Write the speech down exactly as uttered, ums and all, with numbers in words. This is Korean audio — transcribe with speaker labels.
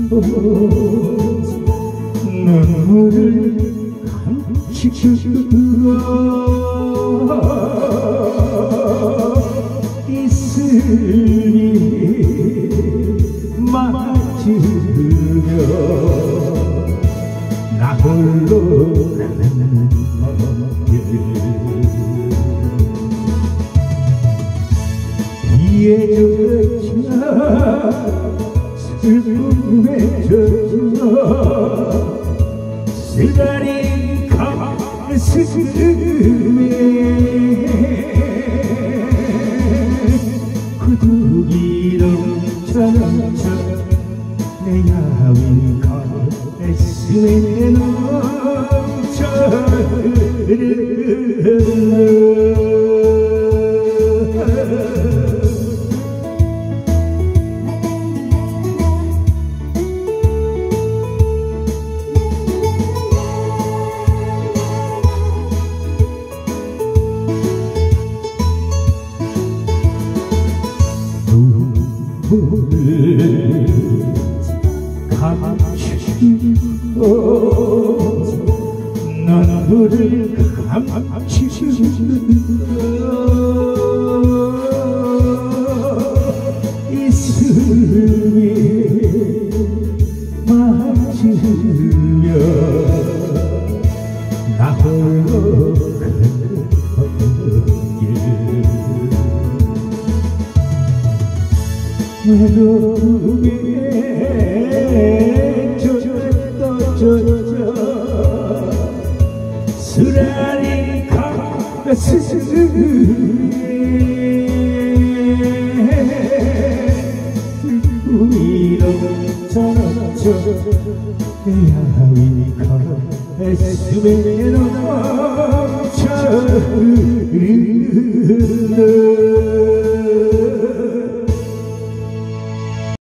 Speaker 1: 눈물을 감추고 있으니 맞으며 나 홀로 가는 길 비에 젖어 슬픔에 젖어 쓰라린 가슴에 구두기 넘쳐 넘쳐 내 야윈 가슴에 넘쳐 흐르는 눈물을 감추고 눈물을 감추고 있으니 맞으며 나 홀로 외로움에 젖어 쓰라린 가슴에 슬픔이 넘쳐넘쳐 내 야윈 가슴에 넘쳐 흐르는